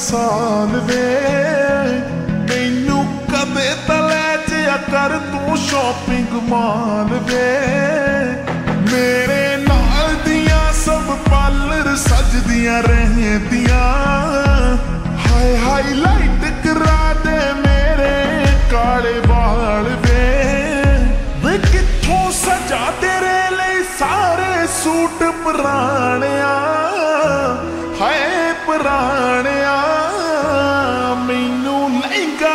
साल वे मैनू कदे तले जिया कर तू शॉपिंग मॉल वे मेरे नाल दियां सब पार्लर सजदियां रहदियां हाय हाईलाइट करा दे मेरे काले बाल वे कित्थों सजा तेरे लिए सारे सूट पुराणिया हाय पुराणिया मैनू लहंगा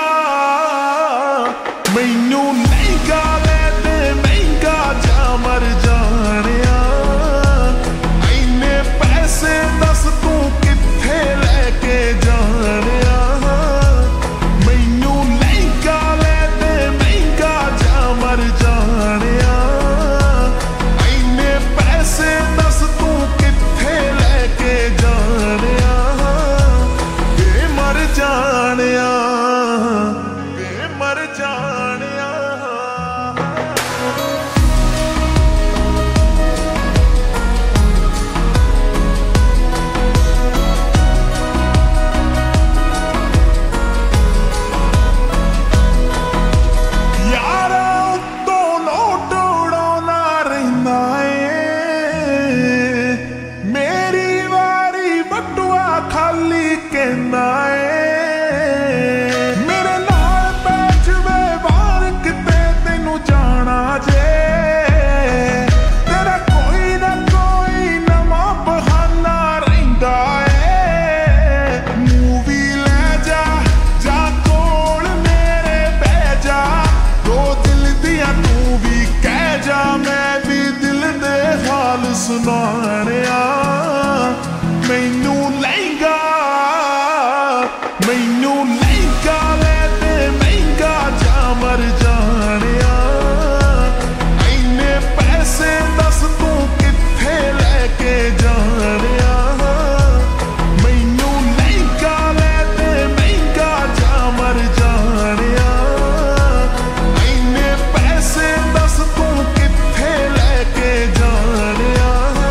ले दे महंगा जा मर जानिया इन्ने पैसे दस तू कित्थे लेके जानिया मैनू लहंगा ले दे महंगा जा मर जानिया इन्ने पैसे दस तू कित्थे लेके जानिया मर जानिया मर जानिया यारा तो नोट उड़ाना रहना है मेरी वारी बटुआ खाली कहना सुनानिया मैनू लहंगा ले दे महंगा जा मर जानिया इन्ने पैसे दस तू कित्थे लेके जानिया मैनू लहंगा ले दे महंगा जा मर जानिया इन्ने पैसे दस तू कित्थे लेके जानिया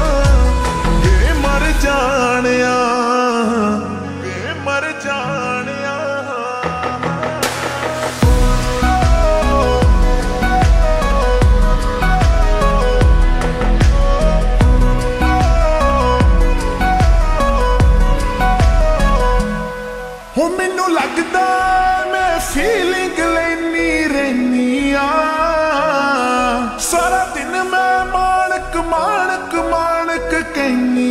मर जानिया हो मैनू लगदा मैं फीलिंग लेनी रहनी सारा दिन मैं माणक माणक माणक कहनी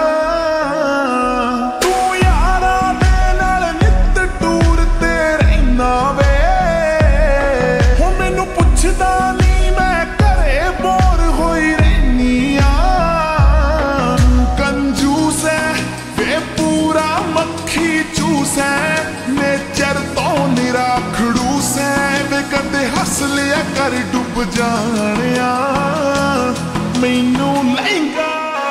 तू यारा दे नाल नित टूर ते रहना वे हो मैनू पुछदा नहीं मैं घरे बोर होई रहनी कंजूस है वे पूरा मक्खी चूस है नेचर तो निरा खड़ूस है वे कदे हस लिया कर डुब जानिया मैनू लहंगा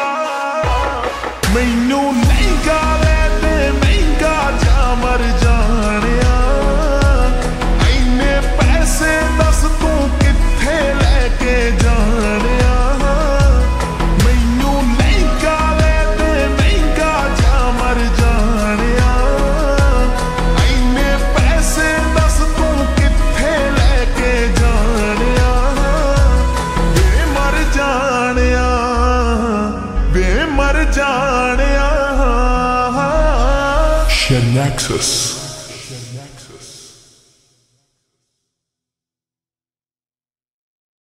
ले दे महंगा जा मर जानिया इन्ने पैसे दस तू कित्थे लेके जानिया मैनू लहंगा ले दे महंगा जा मर जानिया इन्ने पैसे दस तू कित्थे लेके जानिया मर जानिया मर जानिया Nexus